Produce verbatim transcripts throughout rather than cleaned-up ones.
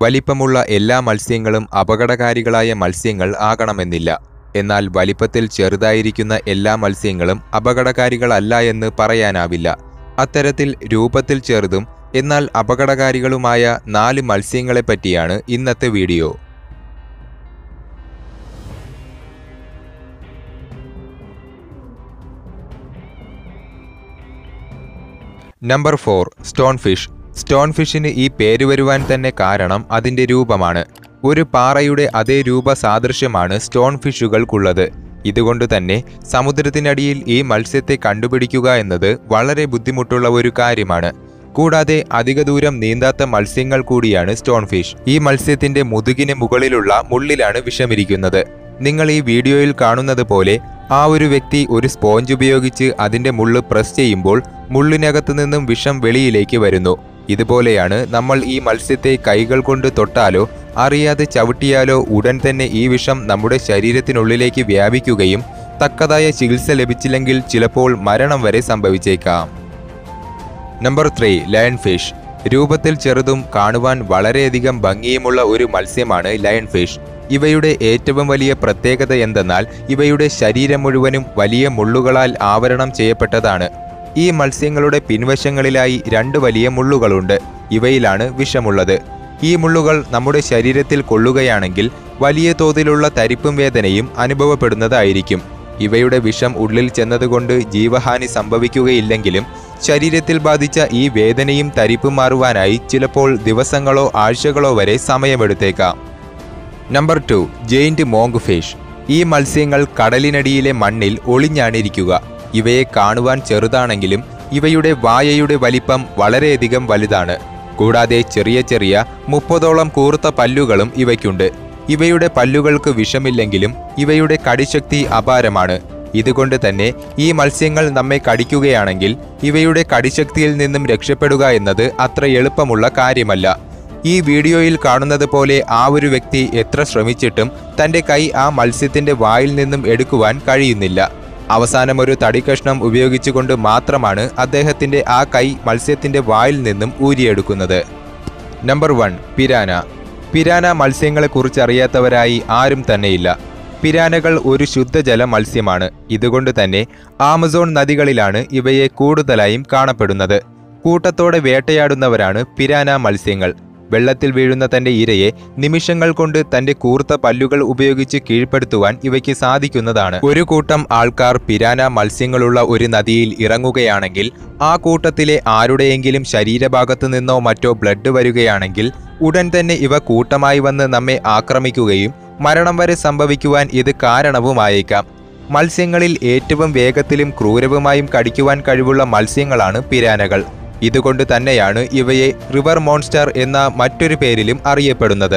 വലിപ്പമുള്ള എല്ലാ മത്സ്യങ്ങളും അപകടകാരികളായ മത്സ്യങ്ങൾ ആകണമെന്നില്ല. എന്നാൽ വലിപ്പത്തിൽ ചെറുതായിരിക്കുന്ന എല്ലാ മത്സ്യങ്ങളും അപകടകാരികളല്ല എന്ന് പറയാനാവില്ല. അത്തരത്തിൽ രൂപത്തിൽ ചെറുതും എന്നാൽ അപകടകാരികളുമായ നാല് മത്സ്യങ്ങളെപ്പറ്റിയാണ് ഇന്നത്തെ video. Number four, stone fish. Stone ഫിഷിന് ഈ പേര് വരുവാൻ തന്നെ കാരണം അതിൻ്റെ രൂപമാണ്. ഒരു പാറയുടെ അതേ രൂപ സാദൃശ്യമാണ് സ്റ്റോൺ ഫിഷുകൾക്കുള്ളത്. ഇതുകൊണ്ട് തന്നെ സമുദ്രത്തിനടിയിൽ ഈ മത്സ്യത്തെ കണ്ടുപിടിക്കുക എന്നത് വളരെ ബുദ്ധിമുട്ടുള്ള ഒരു കാര്യമാണ്. കൂടാതെ അധിക ദൂരം നീന്താത്ത മത്സ്യങ്ങൾ കൂടിയാണ് സ്റ്റോൺ ഫിഷ്. ഈ മത്സ്യത്തിന്റെ മുതുകിന് മുകളിലുള്ള മുള്ളിലാണ് വിഷമിരിക്കുന്നത്. നിങ്ങൾ ഈ വീഡിയോയിൽ കാണുന്നത് പോലെ ആ ഒരു വ്യക്തി ഒരു സ്പോഞ്ച് ഉപയോഗിച്ച് അതിന്റെ മുള്ള് പ്രസ് ചെയ്യുമ്പോൾ മുള്ളിനകത്തു നിന്നും വിഷം വെളിയിലേക്ക് വരുന്നു. ഇതുപോലെയാണ് നമ്മൾ ഈ മത്സ്യത്തെ കൈകൾ കൊണ്ട് തൊട്ടാലോ അറിയാതെ ചവിട്ടിയാലോ ഉടൻ തന്നെ ഈ വിഷം നമ്മുടെ ശരീരത്തിനുള്ളിലേക്ക് വ്യാപിക്കുകയും തക്കതായ ചികിത്സ ലഭിച്ചില്ലെങ്കിൽ ചിലപ്പോൾ മരണം വരെ സംഭവിച്ചേക്കാം. Number three, lion fish. രൂപത്തിൽ ചെറുതും കാണുവാൻ വളരെയധികം ഭംഗിയുമുള്ള ഒരു മത്സ്യമാണ് ലയൺ ഫിഷ്. ഇവയുടെ ഏറ്റവും വലിയ പ്രത്യേകത എന്തെന്നാൽ ഇവയുടെ ശരീരം മുഴുവനും വലിയ മുള്ളുകളാൽ ആവരണം ചെയ്യപ്പെട്ടതാണ്. ഈ മത്സ്യങ്ങളുടെ പിൻവശങ്ങളിലായി രണ്ട് വലിയ മുള്ളുകളുണ്ട്. ഇവയിലാണ് വിഷമുള്ളത്. ഈ മുള്ളുകൾ നമ്മുടെ ശരീരത്തിൽ കൊള്ളുകയാണെങ്കിൽ വലിയ തോതിലുള്ള തരിപ്പും വേദനയും അനുഭവപ്പെടുന്നതായിരിക്കും. ഇവയുടെ വിഷം ഉള്ളിൽ ചെന്നതുകൊണ്ട് ജീവഹാനി സംഭവിക്കുകയില്ലെങ്കിലും ശരീരത്തിൽ ബാധിച്ച ഈ വേദനയും തരിപ്പും മാറുവാനായി ചിലപ്പോൾ ദിവസങ്ങളോ ആഴ്ചകളോ വരെ സമയമെടുത്തേക്കാം. Number two, giant monk fish. ഈ മത്സ്യങ്ങൾ കടലിനടിയിലെ മണ്ണിൽ ഒളിഞ്ഞാണിരിക്കുക. ഇവയെ കാണുവാൻ ചെറുതാണെങ്കിലും ഇവയുടെ വായയുടെ വലിപ്പം വളരെയധികം വലുതാണ്. കൂടാതെ ചെറിയ ചെറിയ മുപ്പതോളം കൂർത്ത പല്ലുകളും ഇവയ്ക്കുണ്ട്. ഇവയുടെ പല്ലുകൾക്ക് വിഷമില്ലെങ്കിലും ഇവയുടെ കടിശക്തി അപാരമാണ്. ഇതുകൊണ്ട് തന്നെ ഈ മത്സ്യങ്ങൾ നമ്മെ കടിക്കുകയാണെങ്കിൽ ഇവയുടെ കടിശക്തിയിൽ നിന്നും രക്ഷപ്പെടുക എന്നത് അത്ര എളുപ്പമുള്ള കാര്യമല്ല. ഈ വീഡിയോയിൽ കാണുന്നത് പോലെ ആ ഒരു വ്യക്തി എത്ര ശ്രമിച്ചിട്ടും തൻ്റെ കൈ ആ മത്സ്യത്തിൻ്റെ വായിൽ നിന്നും എടുക്കുവാൻ കഴിയുന്നില്ല. അവസാനം ഒരു തടിക്കഷ്ണം ഉപയോഗിച്ചുകൊണ്ട് മാത്രമാണ് അദ്ദേഹത്തിൻ്റെ ആ കൈ മത്സ്യത്തിൻ്റെ വായിൽ നിന്നും ഊരിയെടുക്കുന്നത്. Number one, piranha. പിരാന മത്സ്യങ്ങളെക്കുറിച്ച് അറിയാത്തവരായി ആരും തന്നെയില്ല. പിരാനകൾ ഒരു ശുദ്ധജല മത്സ്യമാണ്. ഇതുകൊണ്ട് തന്നെ ആമസോൺ നദികളിലാണ് ഇവയെ കൂടുതലായും കാണപ്പെടുന്നത്. കൂട്ടത്തോടെ വേട്ടയാടുന്നവരാണ് പിരാന മത്സ്യങ്ങൾ. വെള്ളത്തിൽ വീഴുന്ന തൻ്റെ ഇരയെ നിമിഷങ്ങൾ കൊണ്ട് തൻ്റെ കൂർത്ത പല്ലുകൾ ഉപയോഗിച്ച് കീഴ്പ്പെടുത്തുവാൻ ഇവയ്ക്ക് സാധിക്കുന്നതാണ്. ഒരു കൂട്ടം ആൾക്കാർ പിരാന മത്സ്യങ്ങളുള്ള ഒരു നദിയിൽ ഇറങ്ങുകയാണെങ്കിൽ ആ കൂട്ടത്തിലെ ആരുടെയെങ്കിലും ശരീരഭാഗത്തു നിന്നോ മറ്റോ ബ്ലഡ് വരികയാണെങ്കിൽ ഉടൻ തന്നെ ഇവ കൂട്ടമായി വന്ന് നമ്മെ ആക്രമിക്കുകയും മരണം വരെ സംഭവിക്കുവാൻ ഇത് കാരണവുമായേക്കാം. മത്സ്യങ്ങളിൽ ഏറ്റവും വേഗത്തിലും ക്രൂരവുമായും കടിക്കുവാൻ കഴിവുള്ള മത്സ്യങ്ങളാണ് പിരാനകൾ. ഇതുകൊണ്ട് തന്നെയാണ് ഇവയെ റിവർ മോൺസ്റ്റർ എന്ന മറ്റൊരു പേരിലും അറിയപ്പെടുന്നത്.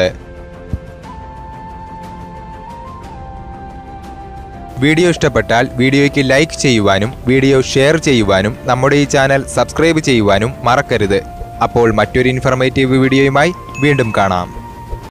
വീഡിയോ ഇഷ്ടപ്പെട്ടാൽ വീഡിയോയ്ക്ക് ലൈക്ക് ചെയ്യുവാനും വീഡിയോ ഷെയർ ചെയ്യുവാനും നമ്മുടെ ഈ ചാനൽ സബ്സ്ക്രൈബ് ചെയ്യുവാനും മറക്കരുത്. അപ്പോൾ മറ്റൊരു ഇൻഫർമേറ്റീവ് വീഡിയോയുമായി വീണ്ടും കാണാം.